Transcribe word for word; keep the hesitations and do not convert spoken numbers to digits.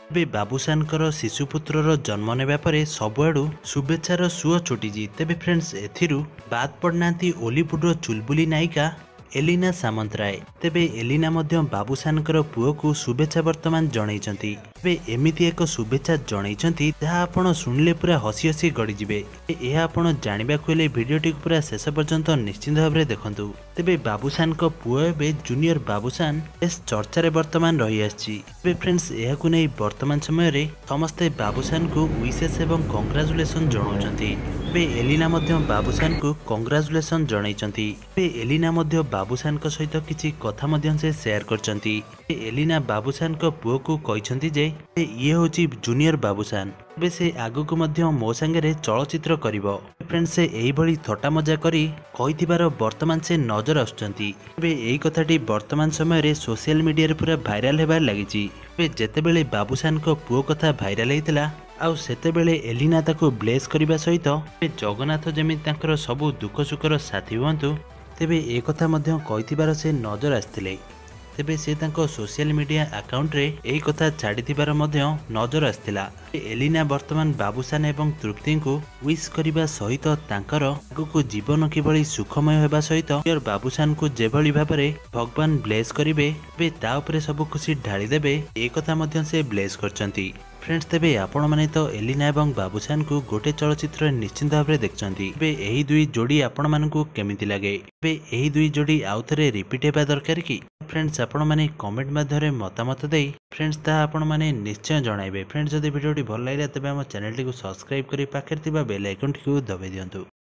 ଏବେ ବାବୁସାନଙ୍କର ଶିଶୁପୁତ୍ରର ଜନ୍ମ ନେବା ପରେ ସବୁଆଡୁ शुभेच्छार सुओ छुटी। तेबे फ्रेंड्स एथिरू बाद पड़नाती ओलीवुडर चुलबुली नायिका एलिना सामंतराय। तेबे एलिना मध्य बाबूसानकर पुओ को शुभेच्छा वर्तमान जनइचंती। तेबे एमिति एक शुभेच्छा जनइचंती जहाँ आपण सुनिले पूरा हसी हसी गड़ीजिबे। यह आपण जानिबाकु हेले भिडियोटी पूरा शेष पर्यंत निश्चिंत भाव देखंतु। तेबे बाबूसान को पुओ एबे जूनियर बाबूसान बेस चर्चा रे वर्तमान रही आछि। तेबे फ्रेंड्स एहाकु नै वर्तमान समय रे समस्ते बाबूसान को विशेष एवं कांग्रेचुलेशन जणाउछंती। तेबे एलिना मध्य बाबूसान को कांग्रेचुलेशन जनइचंती। तेबे एलिना मध्य बाबूसान को सहित किछि कथा मध्य से शेयर करचंती। एलिना बाबूसान को पुओ को कहिसंती जे ये होची जूनियर बाबूसान। तेबे से आगु को मध्य मो संगे चलचित्र करिवो। फ्रेंड्स से एही भली थट्टा मजा करी कहिथिबार वर्तमान से नजर आसुचंती। तेबे एही कथाटी वर्तमान समय रे सोशल मीडिया रे पूरा भाइराल हेबार लागिची। तेबे जेतेबेले बाबूसान को पुओ कथा भाइराल हेतिला आउ सेतेबेले एलिना ताको ब्लेस करिबा सहित जगन्नाथ जेमिति तांकर सबु दुख सुखर साथी हुअंतु तेबे ए कथा मध्य कहिथिबार से नजर आस्थिले। तेबे से तांको सोशल मीडिया अकाउंट रे एही कथा छाड़िथिबार मध्य नजर आस्थिला। एलिना वर्तमान बाबूसान एवं तृप्ति को विश करिबा सहित तांकर आगुको जीवन किभली सुखमय हेबा सहित बाबूसान को जेभली भाबरे भगवान ब्लेस करिवे बे ता उपरे सब खुशी ढाली देबे ए कथा मध्य से ब्लेस करचंती। फ्रेंड्स तेबे आपण माने तो एलिना एवं बाबूसान को गोटे चलचित्र निश्चिंत भाव देखचंती। तेबे एही दुई जोड़ी आपण मानकु केमिति लागे? तेबे एही दुई जोड़ी आउ थरे रिपीट हेबा दरकार कि? फ्रेंड्स आपण माने कमेंट माध्यम मतामत देई फ्रेंड्स ता आपण माने निश्चय जणाइबे। फ्रेंड्स जदि वीडियोटी भल लागला तेबे हम चैनल टी को सब्सक्राइब करी पाखरे थिबा बेल आइकन टी को दबाइ दियंतु।